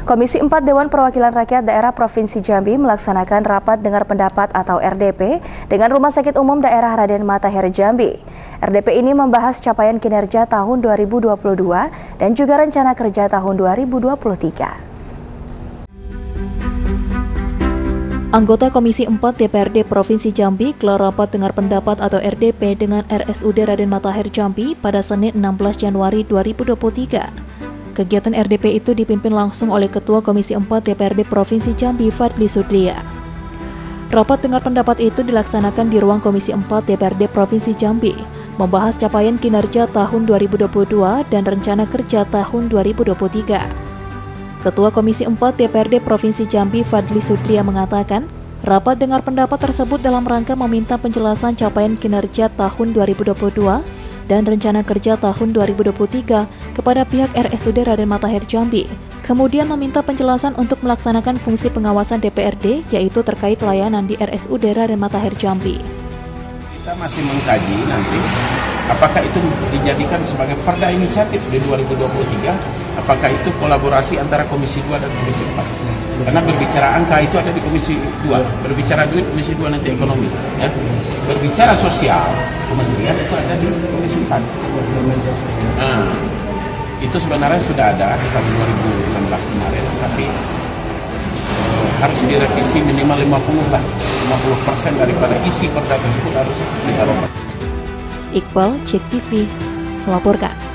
Komisi 4 Dewan Perwakilan Rakyat Daerah Provinsi Jambi melaksanakan rapat dengar pendapat atau RDP dengan Rumah Sakit Umum Daerah Raden Matahir Jambi. RDP ini membahas capaian kinerja tahun 2022 dan juga rencana kerja tahun 2023. Anggota Komisi 4 DPRD Provinsi Jambi gelar rapat dengar pendapat atau RDP dengan RSUD Raden Matahir Jambi pada Senin 16 Januari 2023. Kegiatan RDP itu dipimpin langsung oleh Ketua Komisi 4 DPRD Provinsi Jambi Fadli Sudria. Rapat dengar pendapat itu dilaksanakan di ruang Komisi 4 DPRD Provinsi Jambi, membahas capaian kinerja tahun 2022 dan rencana kerja tahun 2023. Ketua Komisi 4 DPRD Provinsi Jambi Fadli Sudria mengatakan, rapat dengar pendapat tersebut dalam rangka meminta penjelasan capaian kinerja tahun 2022 dan rencana kerja tahun 2023 kepada pihak RSUD Raden Matahir Jambi. Kemudian meminta penjelasan untuk melaksanakan fungsi pengawasan DPRD, yaitu terkait layanan di RSUD Raden Matahir Jambi. Kita masih mengkaji nanti apakah itu dijadikan sebagai perda inisiatif di 2023, apakah itu kolaborasi antara Komisi 2 dan Komisi 4. Karena berbicara angka itu ada di Komisi 2, berbicara duit Komisi 2 nanti ekonomi, ya. Berbicara sosial kementerian itu ada di Komisi 4. Nah, itu sebenarnya sudah ada di tahun 2016 kemarin, tapi harus direvisi minimal 50% daripada isi perda tersebut harus kita robah. Iqbal, Cek TV, melaporkan.